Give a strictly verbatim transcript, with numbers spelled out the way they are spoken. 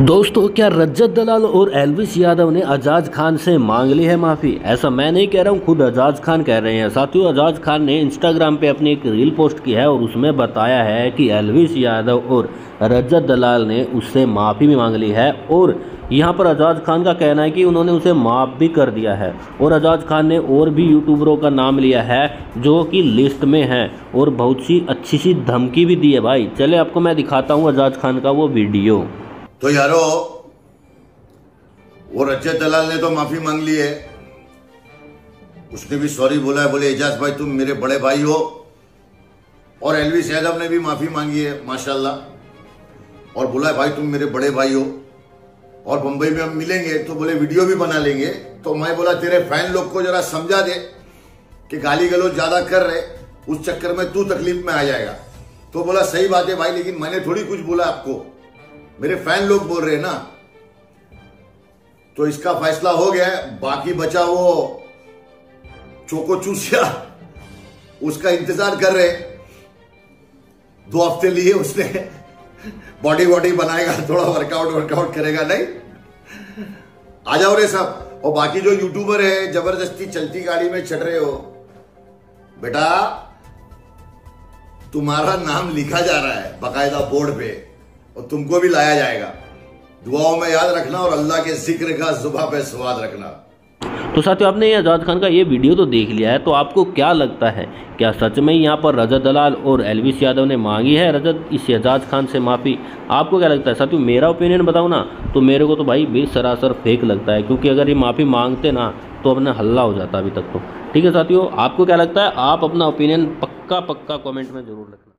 दोस्तों, क्या रजत दलाल और एल्विस यादव ने अजाज खान से मांग ली है माफ़ी? ऐसा मैं नहीं कह रहा हूँ, खुद अजाज खान कह रहे हैं। साथियों, अजाज खान ने इंस्टाग्राम पे अपनी एक रील पोस्ट की है और उसमें बताया है कि एल्विस यादव और रजत दलाल ने उससे माफ़ी भी मांग ली है। और यहाँ पर अजाज खान का कहना है कि उन्होंने उसे माफ़ भी कर दिया है। और अजाज खान ने और भी यूट्यूबरों का नाम लिया है जो कि लिस्ट में है और बहुत सी अच्छी सी धमकी भी दी है। भाई चले आपको मैं दिखाता हूँ अजाज खान का वो वीडियो। तो यारो, वो रजत दलाल ने तो माफी मांग ली है, उसने भी सॉरी बोला है, बोले एजाज भाई तुम मेरे बड़े भाई हो। और एल्विस यादव ने भी माफी मांगी है माशाल्लाह, और बोला है भाई तुम मेरे बड़े भाई हो और बंबई में हम मिलेंगे तो बोले वीडियो भी बना लेंगे। तो मैं बोला तेरे फैन लोग को जरा समझा दे कि गाली गलौज ज्यादा कर रहे, उस चक्कर में तू तकलीफ में आ जाएगा। तो बोला सही बात है भाई, लेकिन मैंने थोड़ी कुछ बोला आपको, मेरे फैन लोग बोल रहे हैं ना। तो इसका फैसला हो गया है, बाकी बचा वो चोको चूसिया, उसका इंतजार कर रहे। दो हफ्ते लिए उसने, बॉडी बॉडी बनाएगा, थोड़ा वर्कआउट वर्कआउट करेगा। नहीं, आ जाओ रे सब। और बाकी जो यूट्यूबर है जबरदस्ती चलती गाड़ी में चढ़ रहे हो, बेटा तुम्हारा नाम लिखा जा रहा है बाकायदा बोर्ड पे और तुमको भी लाया जाएगा। दुआओं में याद रखना और अल्लाह के जिक्र का जुबान पे स्वाद रखना। तो साथियों, आपने ये अजाज खान का ये वीडियो तो देख लिया है, तो आपको क्या लगता है, क्या सच में यहाँ पर रजत दलाल और एल्विस यादव ने मांगी है रजत इस अजाज खान से माफ़ी? आपको क्या लगता है साथियों? मेरा ओपिनियन बताऊँ ना, तो मेरे को तो भाई भी सरासर फेक लगता है, क्योंकि अगर ये माफ़ी मांगते ना तो अपना हल्ला हो जाता अभी तक तो। ठीक है साथियों, आपको क्या लगता है? आप अपना ओपिनियन पक्का पक्का कॉमेंट में ज़रूर रखना।